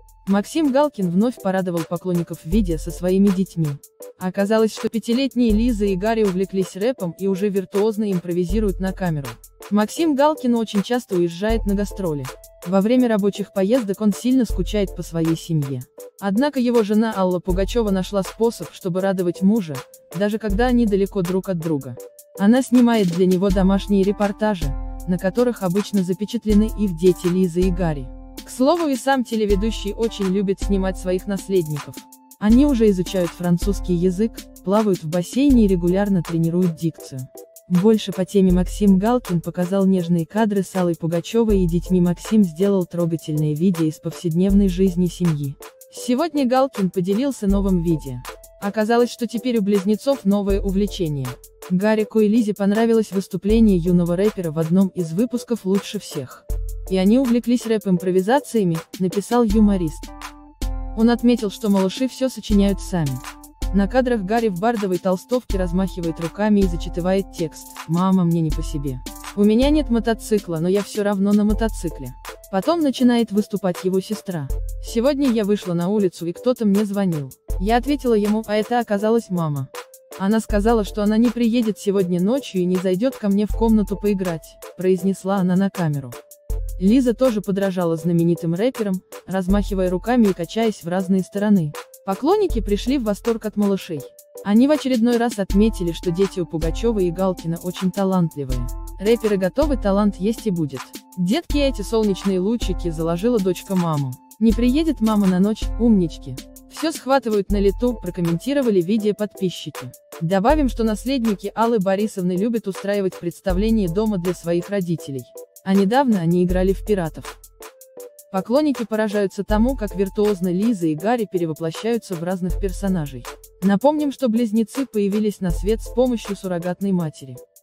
Максим Галкин вновь порадовал поклонников видео со своими детьми. Оказалось, что пятилетние Лиза и Гарри увлеклись рэпом и уже виртуозно импровизируют на камеру. Максим Галкин очень часто уезжает на гастроли. Во время рабочих поездок он сильно скучает по своей семье. Однако его жена Алла Пугачева нашла способ, чтобы радовать мужа, даже когда они далеко друг от друга. Она снимает для него домашние репортажи, на которых обычно запечатлены их дети Лиза и Гарри. К слову, и сам телеведущий очень любит снимать своих наследников. Они уже изучают французский язык, плавают в бассейне и регулярно тренируют дикцию. Больше по теме Максим Галкин показал нежные кадры с Аллой Пугачевой и детьми. Максим сделал трогательное видео из повседневной жизни семьи. Сегодня Галкин поделился новым видео. Оказалось, что теперь у близнецов новое увлечение. Гарику и Лизе понравилось выступление юного рэпера в одном из выпусков «Лучше всех». И они увлеклись рэп-импровизациями, написал юморист. Он отметил, что малыши все сочиняют сами. На кадрах Гарри в бардовой толстовке размахивает руками и зачитывает текст: «Мама, мне не по себе. У меня нет мотоцикла, но я все равно на мотоцикле». Потом начинает выступать его сестра. «Сегодня я вышла на улицу и кто-то мне звонил. Я ответила ему, а это оказалась мама. Она сказала, что она не приедет сегодня ночью и не зайдет ко мне в комнату поиграть», произнесла она на камеру. Лиза тоже подражала знаменитым рэперам, размахивая руками и качаясь в разные стороны. Поклонники пришли в восторг от малышей. Они в очередной раз отметили, что дети у Пугачева и Галкина очень талантливые. Рэперы готовы, талант есть и будет. Детки, эти солнечные лучики, заложила дочка маму. Не приедет мама на ночь, умнички. Все схватывают на лету, прокомментировали видео подписчики. Добавим, что наследники Аллы Борисовны любят устраивать представления дома для своих родителей. А недавно они играли в пиратов. Поклонники поражаются тому, как виртуозно Лиза и Гарри перевоплощаются в разных персонажей. Напомним, что близнецы появились на свет с помощью суррогатной матери.